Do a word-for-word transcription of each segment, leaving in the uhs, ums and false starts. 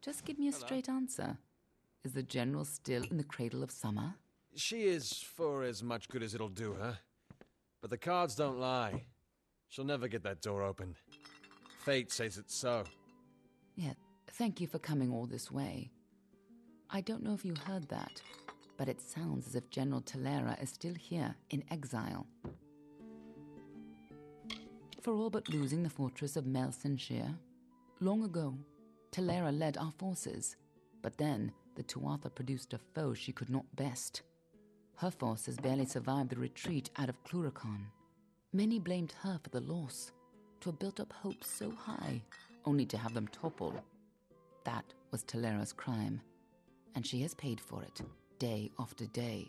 Just give me a Hello. straight answer. Is the General still in the cradle of summer? She is for as much good as it'll do her. But the cards don't lie. She'll never get that door open. Fate says it's so. Yet, thank you for coming all this way. I don't know if you heard that, but it sounds as if General Talera is still here in exile. For all but losing the fortress of Melsenshire. Long ago, Talera led our forces, but then the Tuatha produced a foe she could not best. Her forces barely survived the retreat out of Cluracan. Many blamed her for the loss, to have built up hopes so high, only to have them topple. That was Talera's crime, and she has paid for it, day after day.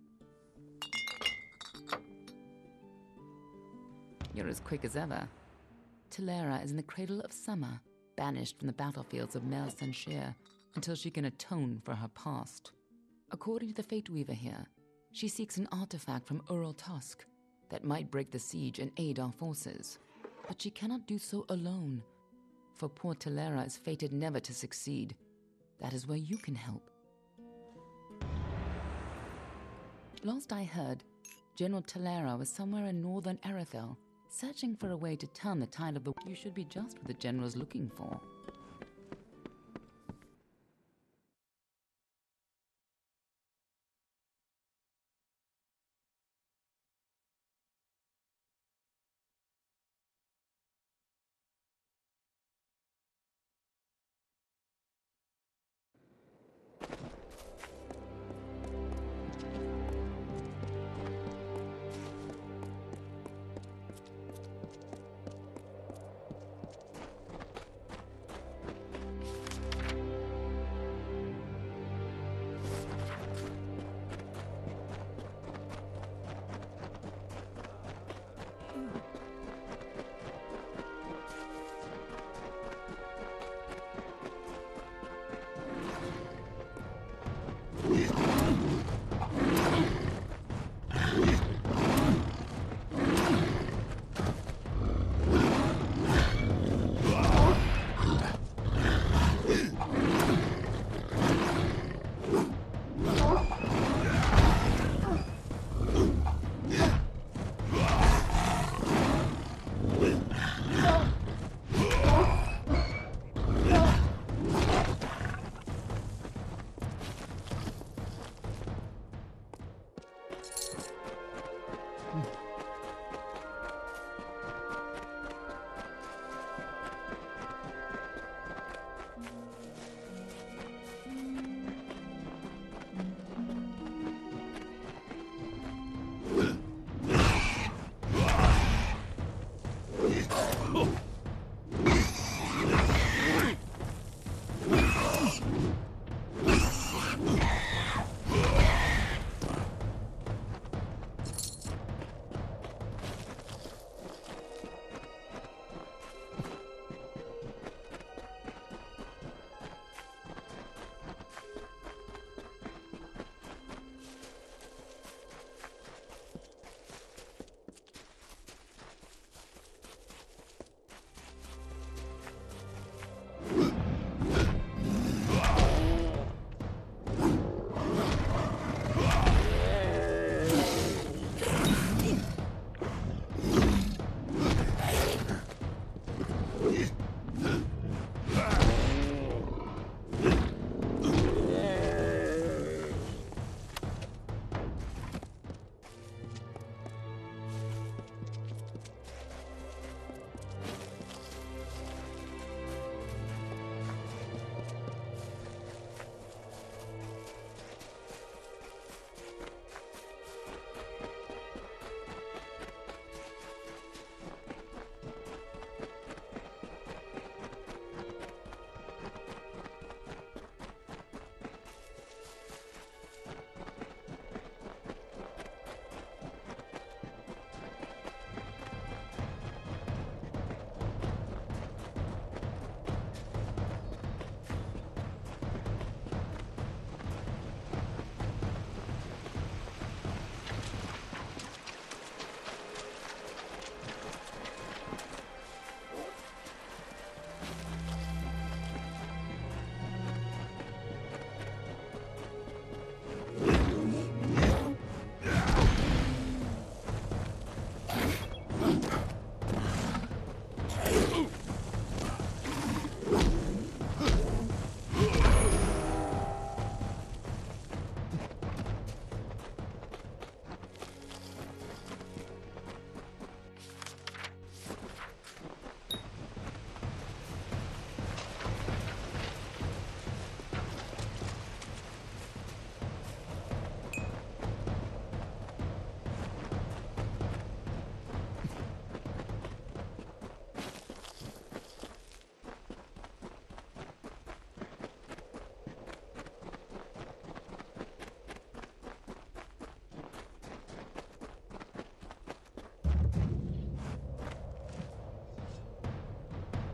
You're as quick as ever. Talera is in the cradle of summer, banished from the battlefields of Melsenshire until she can atone for her past. According to the Fate Weaver here, she seeks an artifact from Ural Tusk that might break the siege and aid our forces. But she cannot do so alone, for poor Talera is fated never to succeed. That is where you can help. Last I heard, General Talera was somewhere in northern Arethel, searching for a way to turn the tide of the... You should be just what the General's looking for.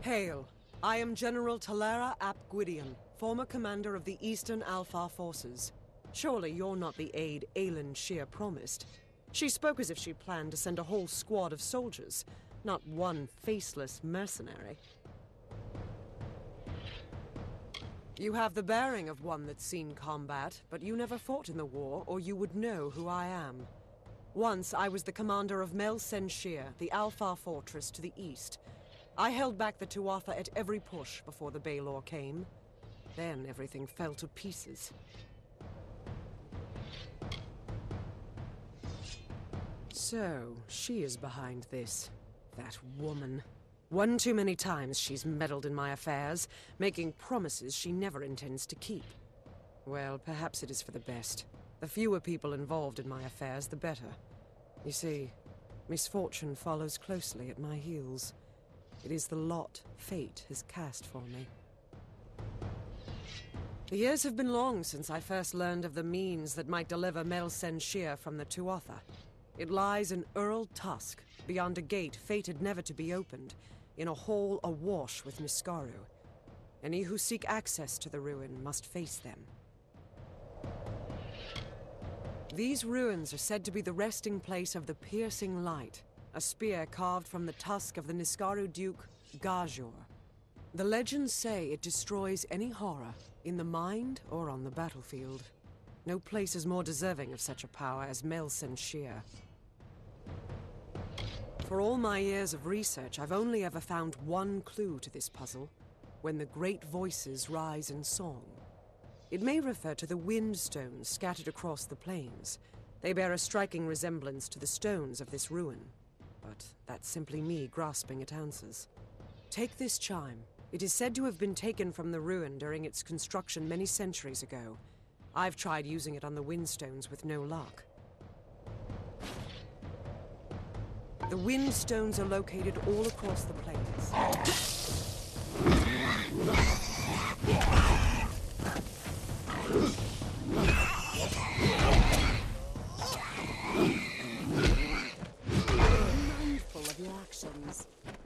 Hail. I am General Talera ap Gwydion, former commander of the Eastern Alpha Forces. Surely you're not the aide Aelin Shear promised. She spoke as if she planned to send a whole squad of soldiers, not one faceless mercenary. You have the bearing of one that's seen combat, but you never fought in the war, or you would know who I am. Once, I was the commander of Mel Sen Shear, the Alpha Fortress to the east. I held back the Tuatha at every push before the Baelor came. Then everything fell to pieces. So, she is behind this. That woman. One too many times she's meddled in my affairs, making promises she never intends to keep. Well, perhaps it is for the best. The fewer people involved in my affairs, the better. You see, misfortune follows closely at my heels. It is the lot fate has cast for me. The years have been long since I first learned of the means that might deliver Mel Sen Shear from the Tuatha. It lies in Earl Tusk, beyond a gate fated never to be opened, in a hall awash with Niskaru. Any who seek access to the ruin must face them. These ruins are said to be the resting place of the Piercing Light, a spear carved from the tusk of the Niskaru Duke, Gajor. The legends say it destroys any horror, in the mind or on the battlefield. No place is more deserving of such a power as Mel Sen Shear. For all my years of research, I've only ever found one clue to this puzzle: when the great voices rise in song. It may refer to the wind stones scattered across the plains. They bear a striking resemblance to the stones of this ruin. But that's simply me grasping at answers. Take this chime. It is said to have been taken from the ruin during its construction many centuries ago. I've tried using it on the windstones with no luck. The windstones are located all across the plains. Mindful of your actions.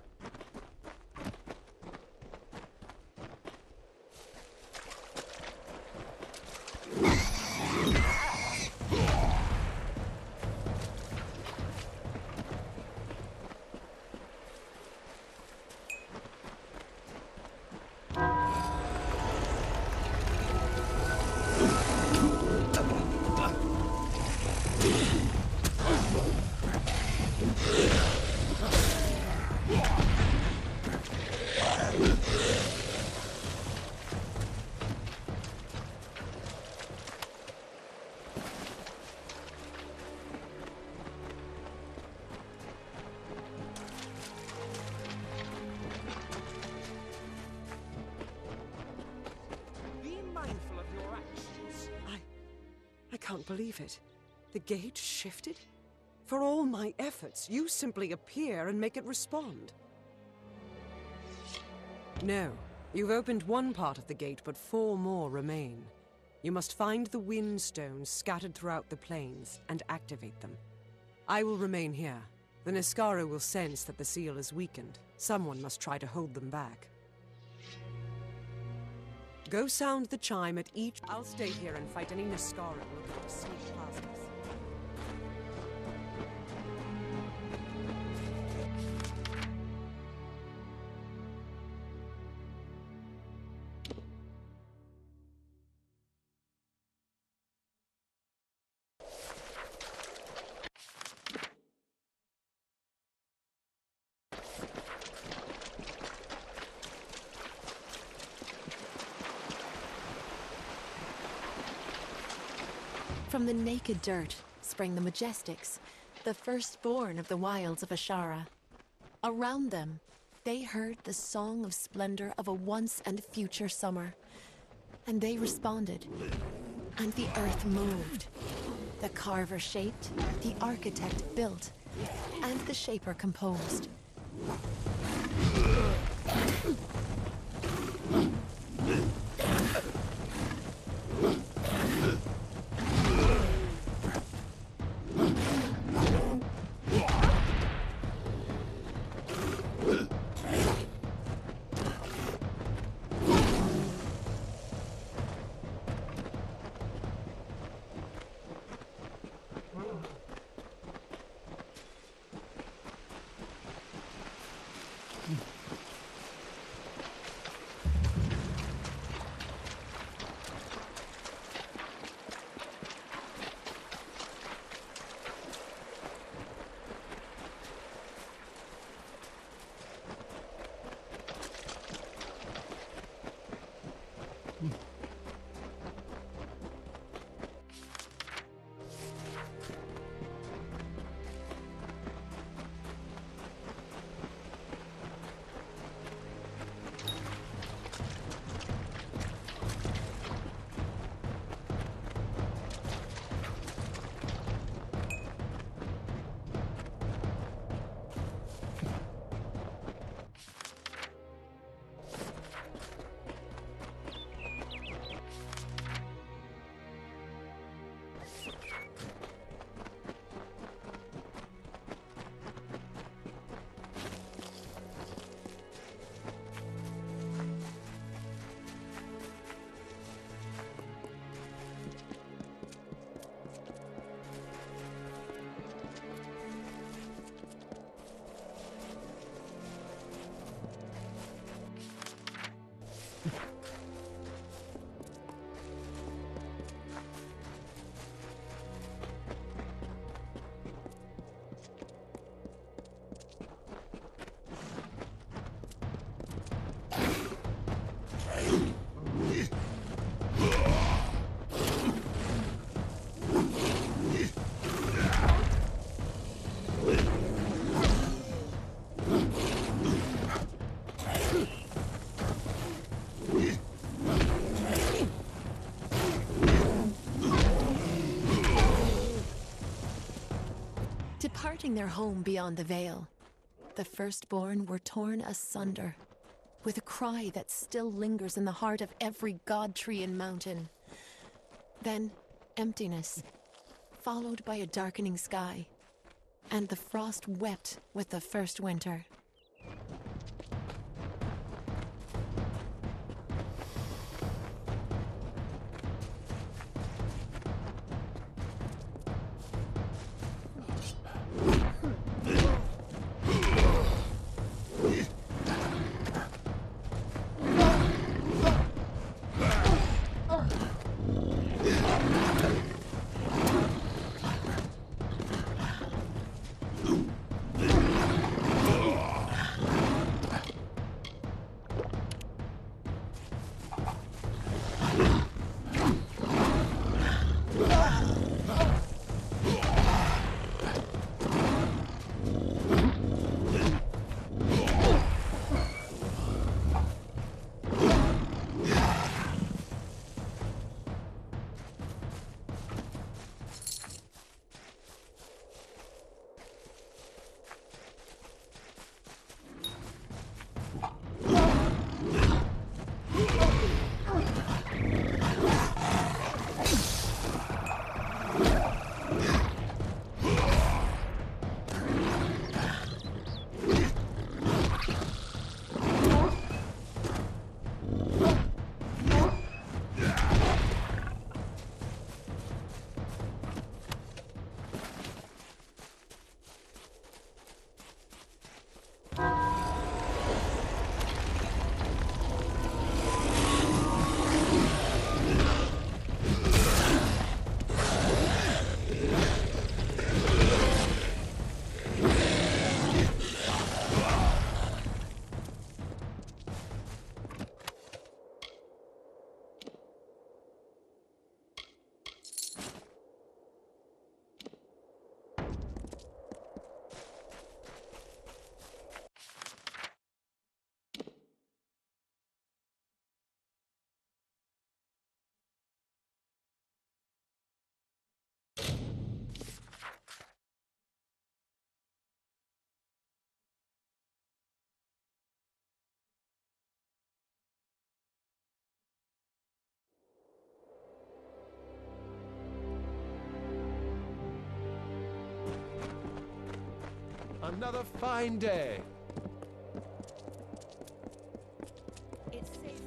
I can't believe it. The gate shifted? For all my efforts, you simply appear and make it respond. No. You've opened one part of the gate, but four more remain. You must find the wind stones scattered throughout the plains and activate them. I will remain here. The Niskaru will sense that the seal is weakened. Someone must try to hold them back. Go sound the chime at each... I'll stay here and fight any Niskaru looking to sneak past us. From the naked dirt sprang the Majestics, the firstborn of the wilds of Ashara. Around them, they heard the song of splendor of a once and future summer. And they responded, and the earth moved. The carver shaped, the architect built, and the shaper composed. Departing their home beyond the veil, the firstborn were torn asunder, with a cry that still lingers in the heart of every god tree and mountain. Then, emptiness, followed by a darkening sky, and the frost wept with the first winter. Another fine day. It's safe.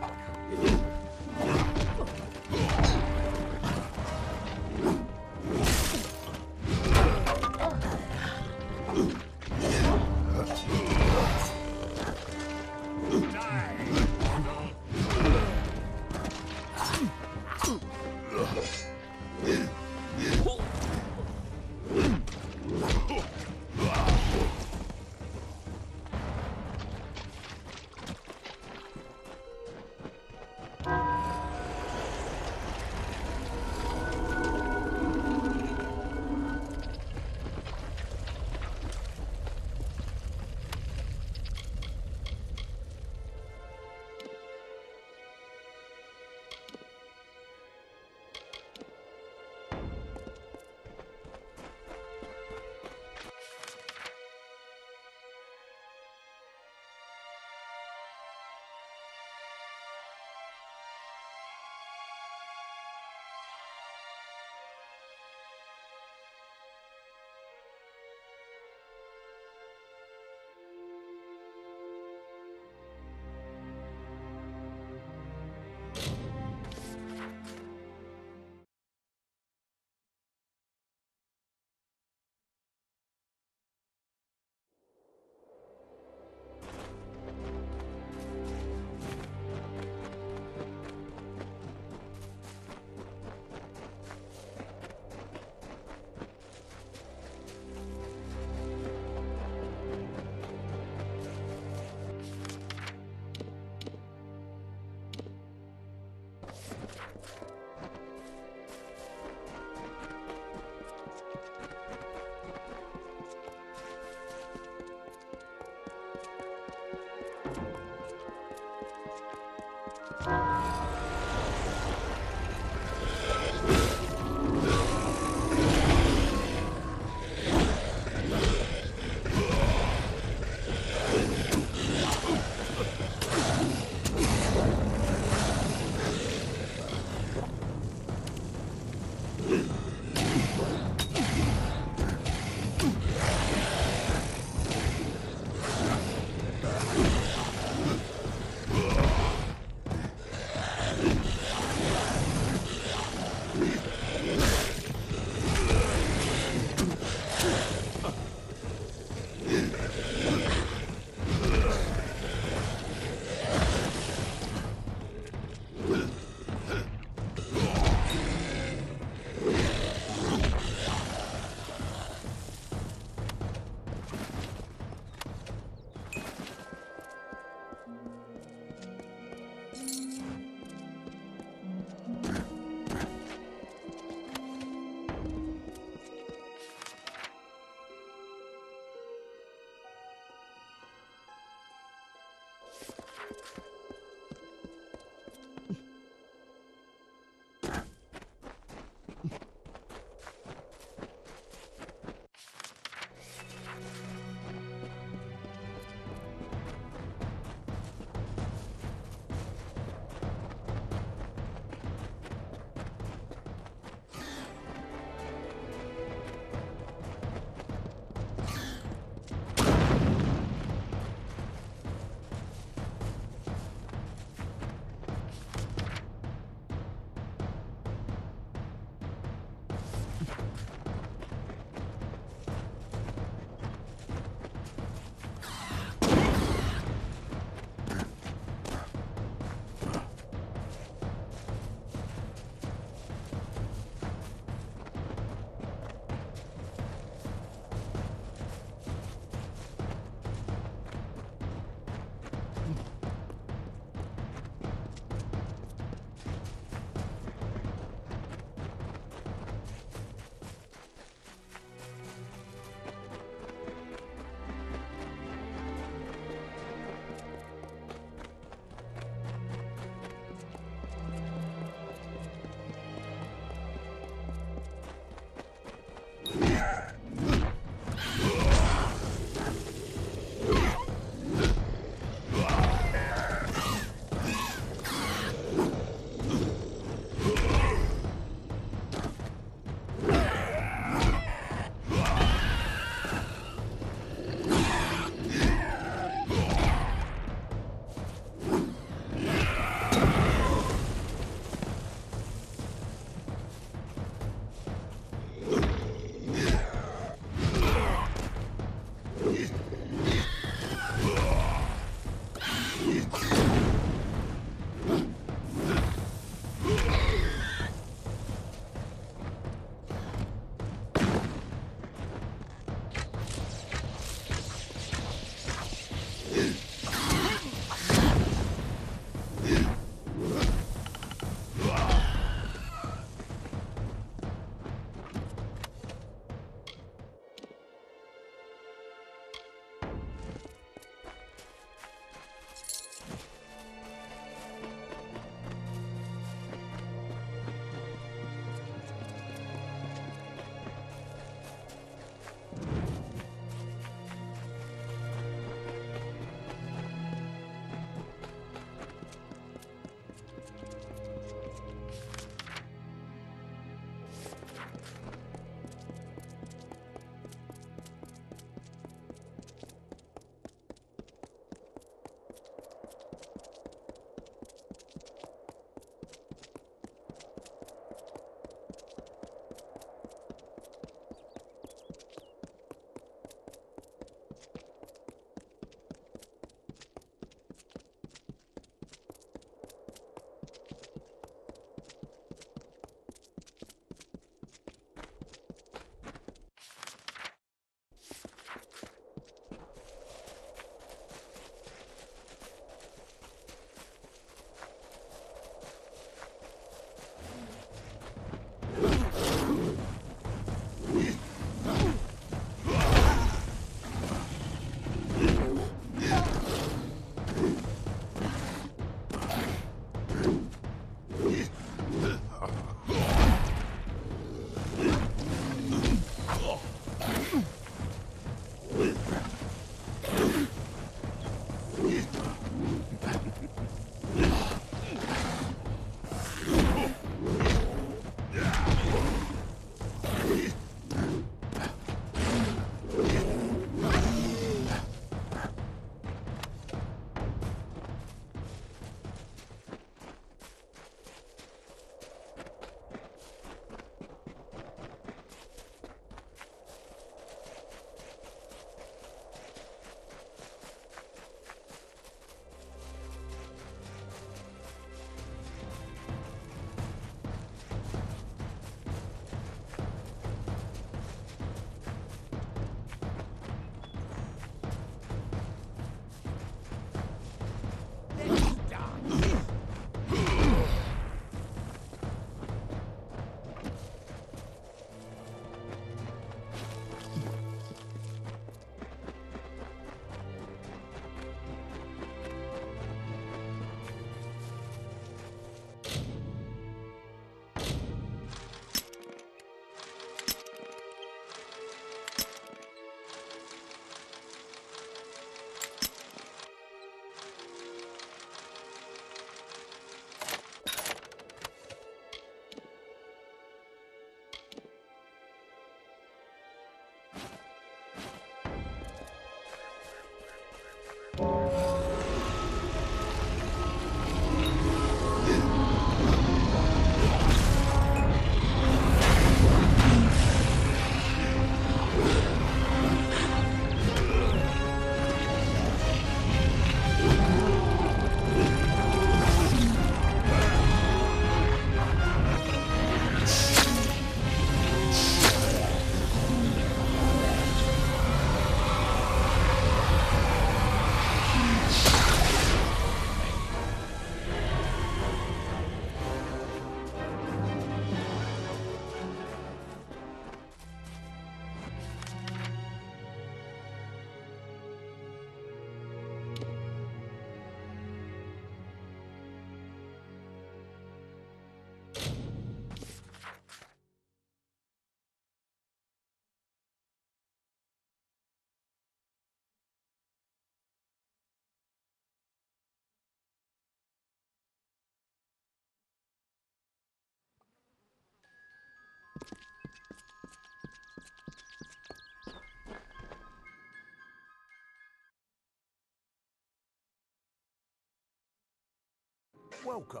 Welcome.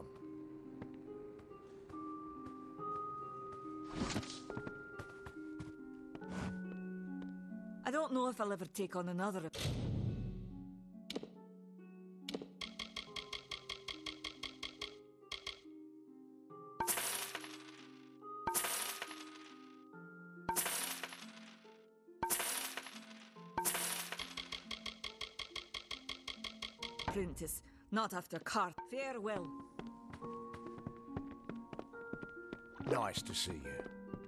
I don't know if I'll ever take on another. Apprentice, not after cart. Farewell. Nice to see you.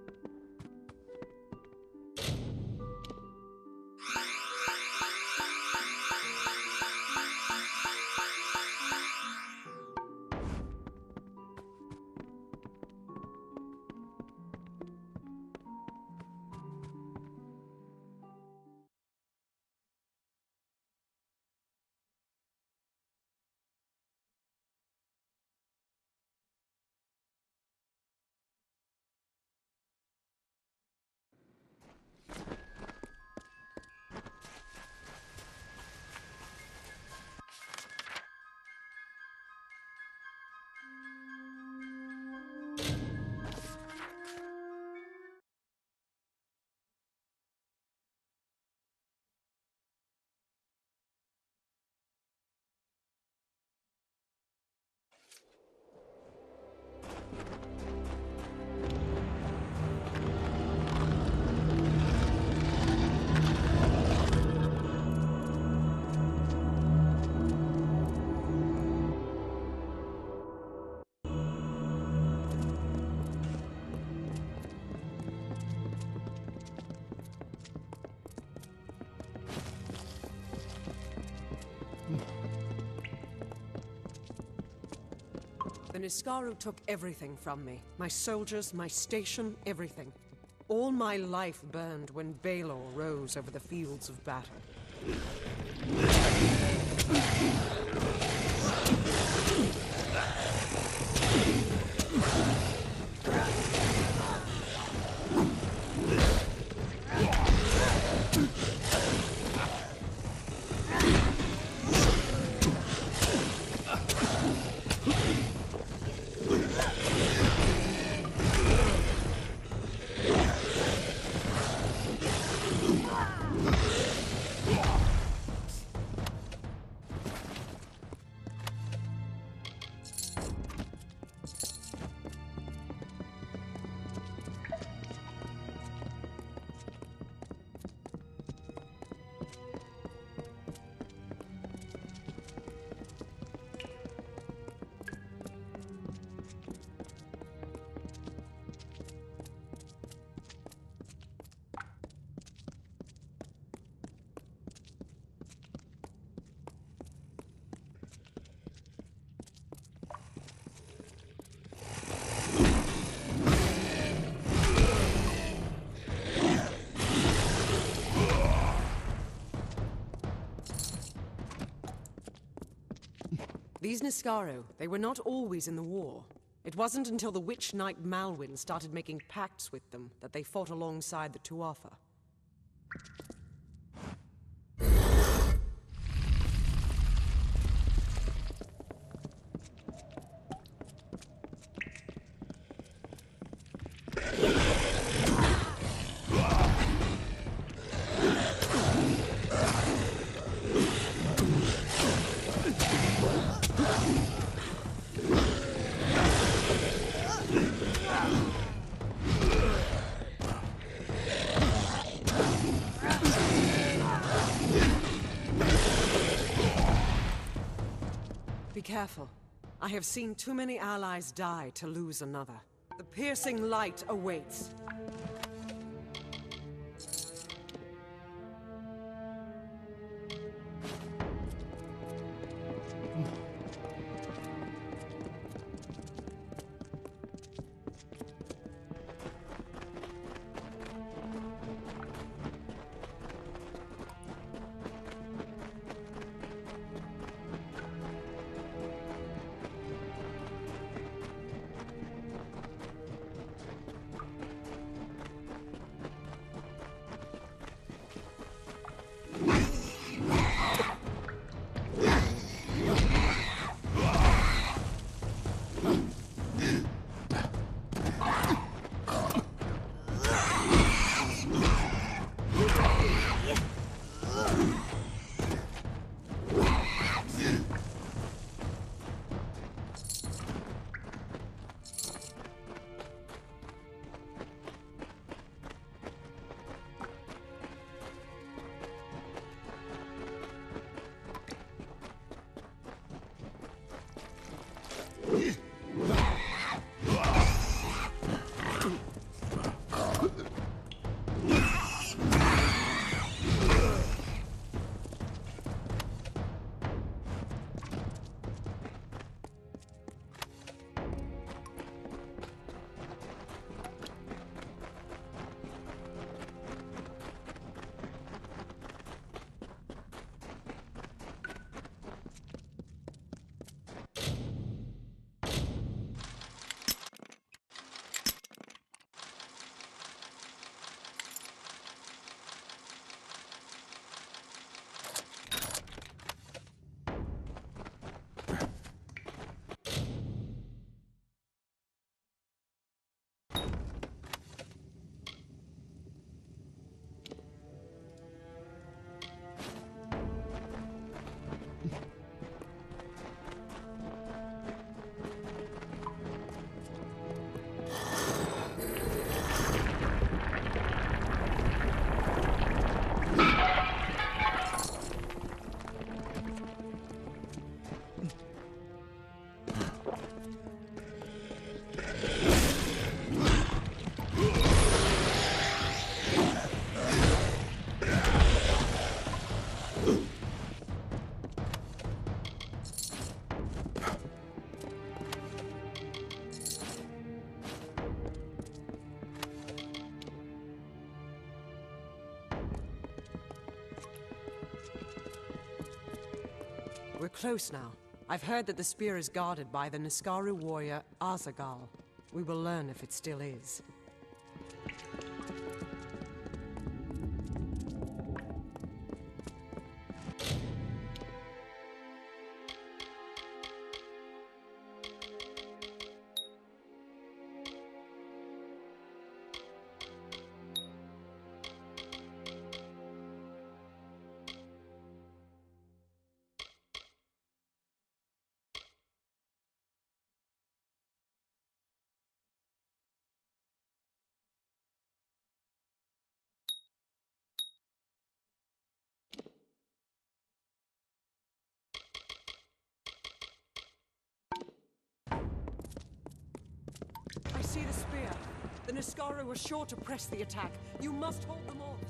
The Niskaru took everything from me. My soldiers, my station, everything. All my life burned when Baelor rose over the fields of battle. These Niskaru, they were not always in the war. It wasn't until the Witch Knight Malwyn started making pacts with them that they fought alongside the Tuatha. Be careful. I have seen too many allies die to lose another. The piercing light awaits. We're close now. I've heard that the spear is guarded by the Niskaru warrior Azagal. We will learn if it still is. I see the spear. The Niskaru were sure to press the attack. You must hold them off.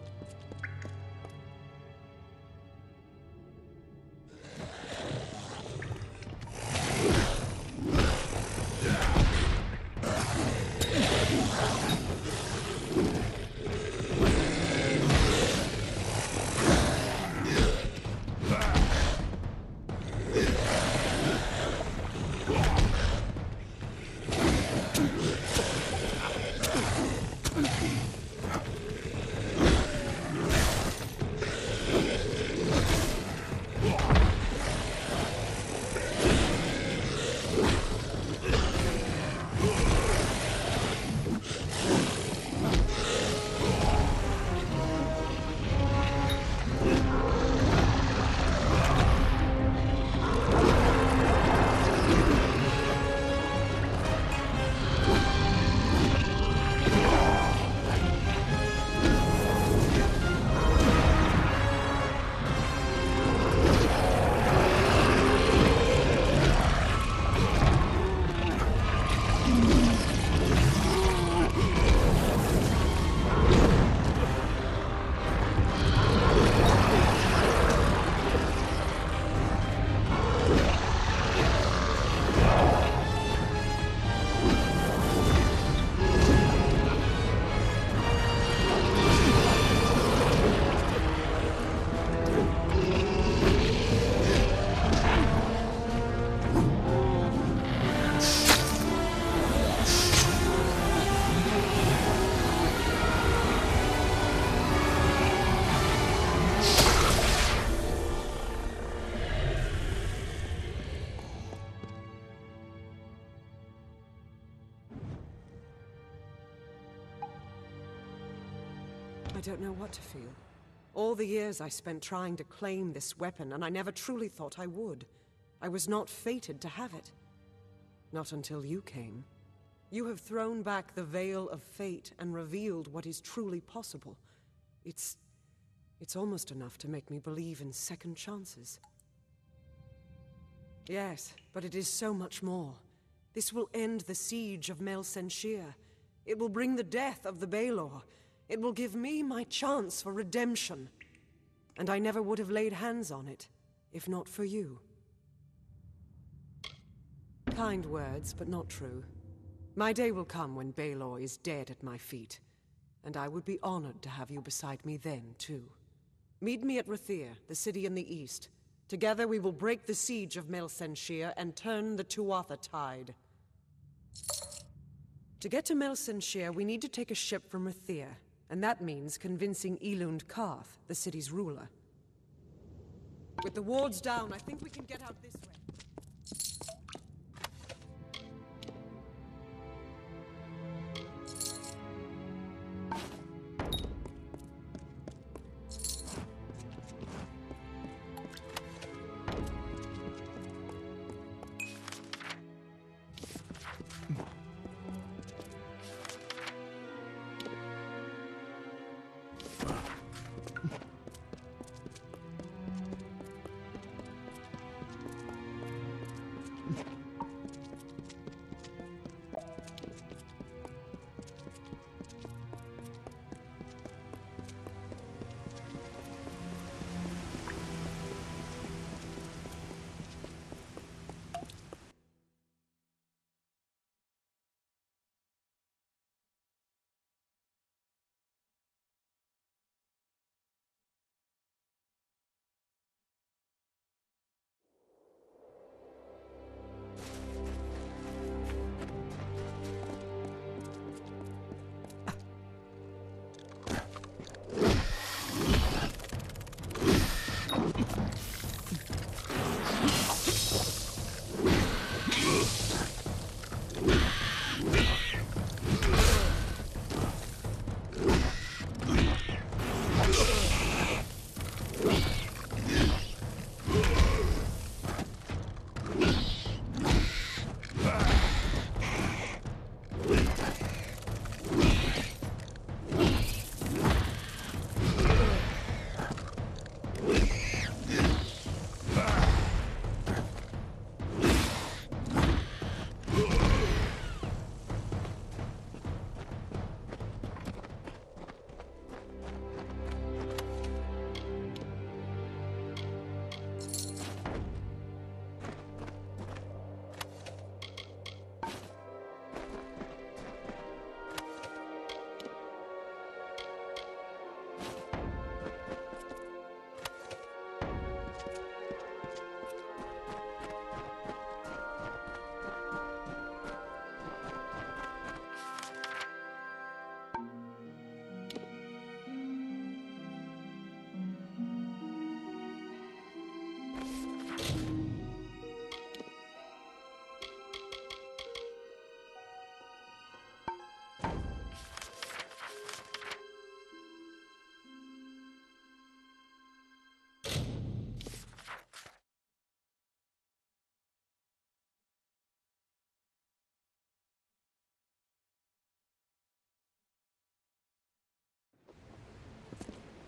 I don't know what to feel. All the years I spent trying to claim this weapon, and I never truly thought I would. I was not fated to have it. Not until you came. You have thrown back the veil of fate and revealed what is truly possible. It's... it's almost enough to make me believe in second chances. Yes, but it is so much more. This will end the siege of Melsenshir. It will bring the death of the Baelor. It will give me my chance for redemption. And I never would have laid hands on it, if not for you. Kind words, but not true. My day will come when Baelor is dead at my feet, and I would be honored to have you beside me then, too. Meet me at Rathir, the city in the east. Together we will break the siege of Melsenshir and turn the Tuatha tide. To get to Melsenshir, we need to take a ship from Rathir, and that means convincing Elund Karth, the city's ruler. With the wards down, I think we can get out this way.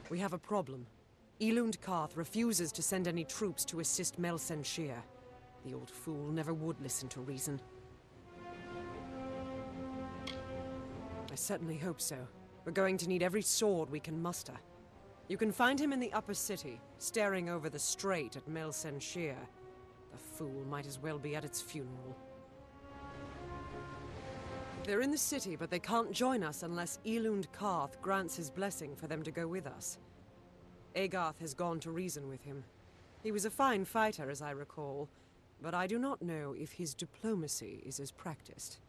We have a problem. Elund Karth refuses to send any troops to assist Melsenshir. The old fool never would listen to reason. I certainly hope so. We're going to need every sword we can muster. You can find him in the upper city, staring over the strait at Melsenshir. The fool might as well be at its funeral. They're in the city, but they can't join us unless Elund Karth grants his blessing for them to go with us. Agarth has gone to reason with him. He was a fine fighter, as I recall, but I do not know if his diplomacy is as practiced.